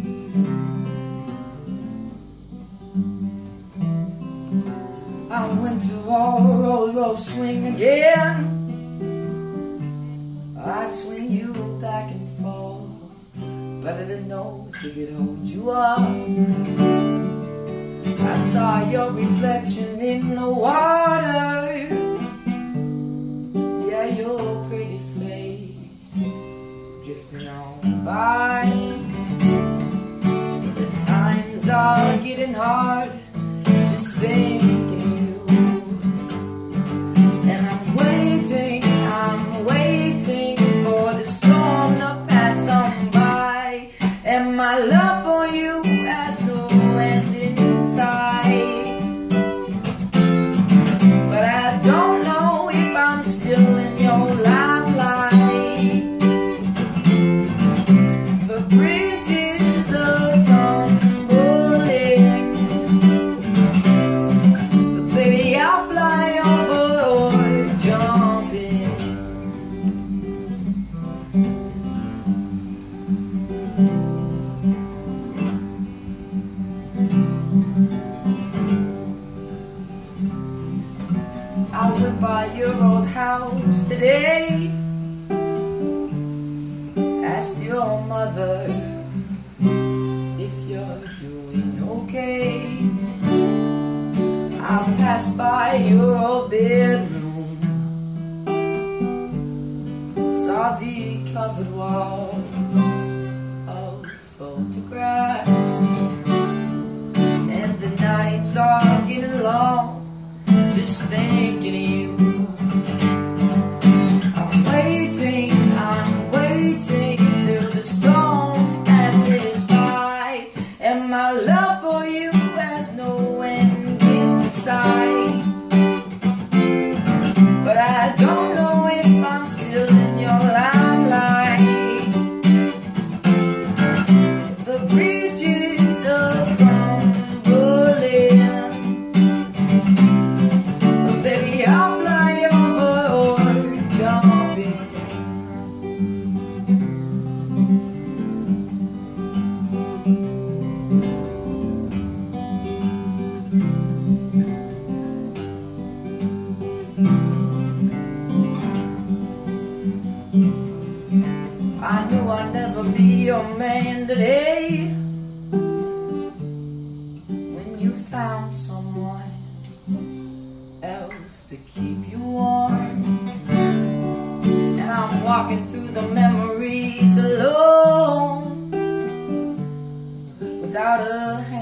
I went to all rope swing again. I'd swing you back and forth, but I didn't know if you could hold you up. I saw your reflection in the water. Yeah, your pretty face drifting on by. The times are getting hard, just thinking you. And I'm waiting for the storm to pass on by. And my love for you has no end in sight. But I don't know if I'm still in your limelight. The bridges are tumbling, but baby I'll fly over or jump in. I went by your old house today, asked your mother if you're doing okay. I passed by your old bedroom, saw the covered wall of photographs, and the nights are getting long, just thinking of you. I'm waiting till the storm passes by, and my love for you has no end in sight. But I don't know if I'm still in your limelight. The bridges are crumbling, baby, I'll fly over or jump in. I knew I'd never be your man today, when you found someone else to keep you warm. And I'm walking through the memories alone, without a hand